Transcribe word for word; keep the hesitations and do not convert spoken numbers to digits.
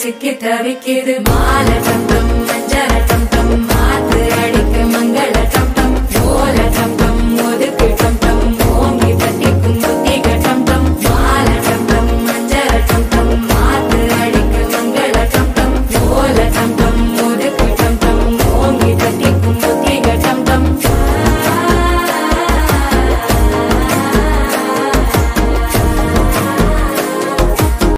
சிக்கி தவிக்குது மால டம் டம் மஞ்சள டம் டம் மாத்து அடிக்க மங்கள டம் டம் ஓல டம் டம் ஒதுக்கு டம் டம் ஓங்கி தட்டிக்கும் புத்திக டம் டம் மால டம் டம் மஞ்சள டம் டம் மாத்து அடிக்க மங்கள டம் டம் ஓல டம் டம் ஒதுக்கு டம் டம் ஓங்கி தட்டிக்கும்